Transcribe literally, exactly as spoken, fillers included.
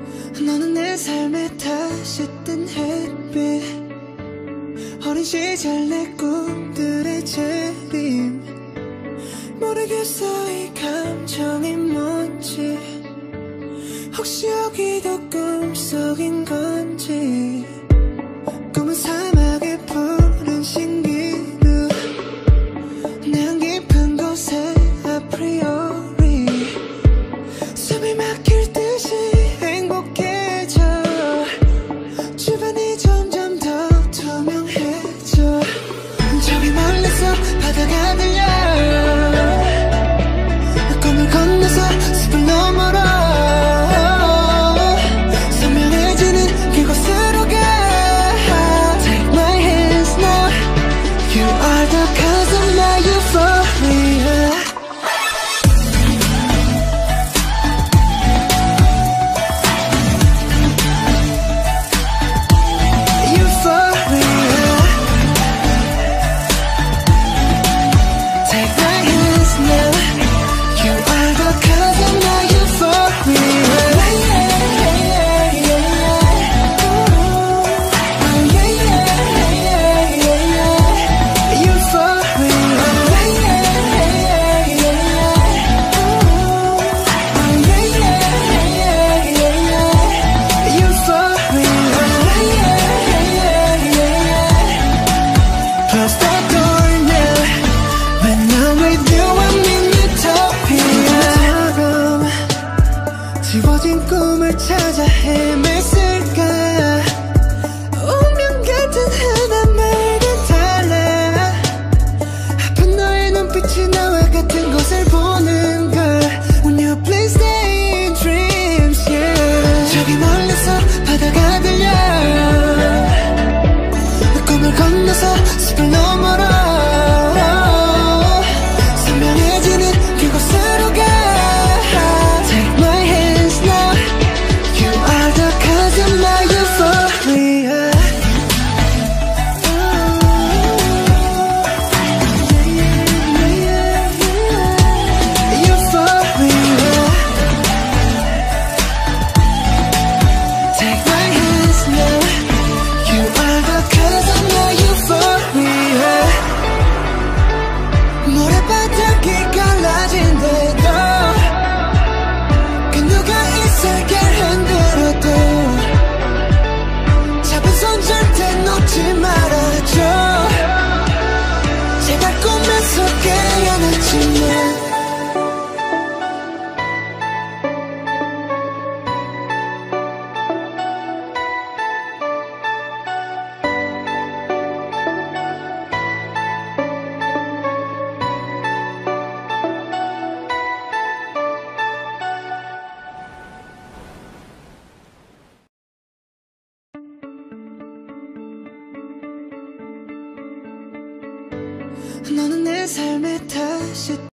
너는 내 삶에 다시 뜬 햇빛, 어린 시절 내 꿈들의 재림. 모르겠어 이 감정이 뭔지, 혹시 여기도 꿈속인 건지. 꿈은 사막의 푸른 신기루, 내 깊은 곳에 아프리오리 숨이 막힐 듯이 행복해져. 주변이 점점 더 투명해져. 저기 멀리서 바다가 들려. 꿈을 건너서 숲을 너머로 선명해지는 그곳으로 가. Take my hands now. You are the cause of my euphoria. 지워진 꿈을 찾아 헤맸을까. 운명 같은 하나 말과 달라. 아픈 너의 눈빛이 나와 같은 것을 보는 걸. When you please stay in dreams, yeah. 저기 멀리서 바다가 들려. 꿈을 건너서 숲을 너머로 선명해지는 그곳으로 가. 모래바닥이 갈라진대도 그 누가 이 세계를 흔들어도 잡은 손 절대 놓지 말아줘. 제발 꿈에서 깨어났지만 너는 내 삶에 다시